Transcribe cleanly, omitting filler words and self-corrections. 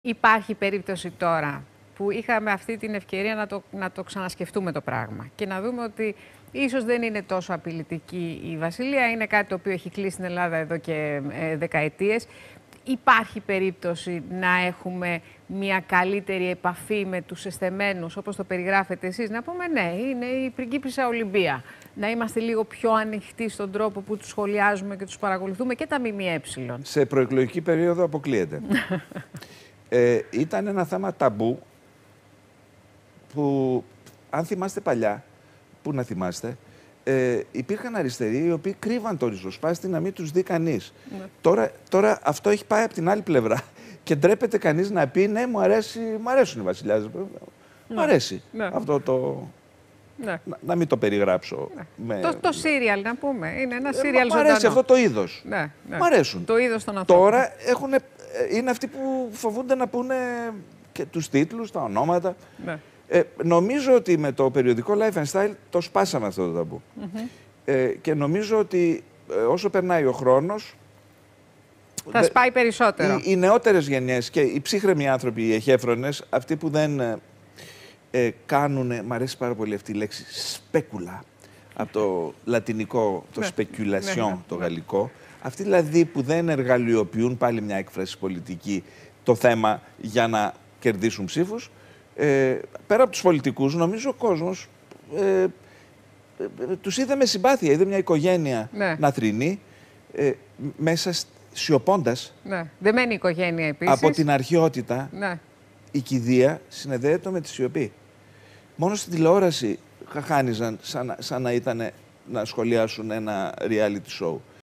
Υπάρχει περίπτωση τώρα που είχαμε αυτή την ευκαιρία να το ξανασκεφτούμε το πράγμα και να δούμε ότι ίσως δεν είναι τόσο απειλητική η Βασιλεία, είναι κάτι το οποίο έχει κλείσει στην Ελλάδα εδώ και δεκαετίες. Υπάρχει περίπτωση να έχουμε μια καλύτερη επαφή με τους εσθεμένους, όπως το περιγράφετε εσείς, να πούμε ναι, είναι η πριγκίπισσα Ολυμπία. Να είμαστε λίγο πιο ανοιχτοί στον τρόπο που τους σχολιάζουμε και τους παρακολουθούμε και τα ΜΜΕ. Σε προεκλογική περίοδο αποκλείεται. Ήταν ένα θέμα ταμπού που, αν θυμάστε παλιά, που να θυμάστε, υπήρχαν αριστεροί οι οποίοι κρύβαν το ριζοσπάστη να μην τους δει κανείς. Ναι. Τώρα αυτό έχει πάει από την άλλη πλευρά και ντρέπεται κανείς να πει ναι, μου αρέσουν οι βασιλιάδες. Ναι. Μου αρέσει αυτό το... Ναι. Να μην το περιγράψω. Ναι. Το σύριαλ, να πούμε. Είναι ένα σύριαλ ζωντανό. Μου αρέσει αυτό το είδος. Ναι. Μ' αρέσουν. Το είδος των ανθρώπων. Τώρα είναι αυτοί που φοβούνται να πούνε και τους τίτλους, τα ονόματα. Ναι. Νομίζω ότι με το περιοδικό Life and Style το σπάσαμε αυτό το ταμπού. Και νομίζω ότι όσο περνάει ο χρόνος... Θα σπάει περισσότερο. Οι νεότερες γενιές και οι ψύχρεμοι άνθρωποι, οι εχέφρονες, αυτοί που δεν κάνουν, μ' αρέσει πάρα πολύ αυτή η λέξη, σπέκουλα, από το λατινικό, το speculation, το γαλλικό. Αυτοί δηλαδή που δεν εργαλειοποιούν, πάλι μια έκφραση πολιτική, το θέμα για να κερδίσουν ψήφους. Πέρα από τους πολιτικούς, νομίζω ο κόσμος τους είδε με συμπάθεια. Είδε μια οικογένεια να θρηνεί, μέσα σιωπώντας. Ναι. Δεμένη οικογένεια επίσης. Από την αρχαιότητα, η κηδεία συνεδέεται με τη σιωπή. Μόνο στην τηλεόραση χάνιζαν σαν να ήταν να σχολιάσουν ένα reality show.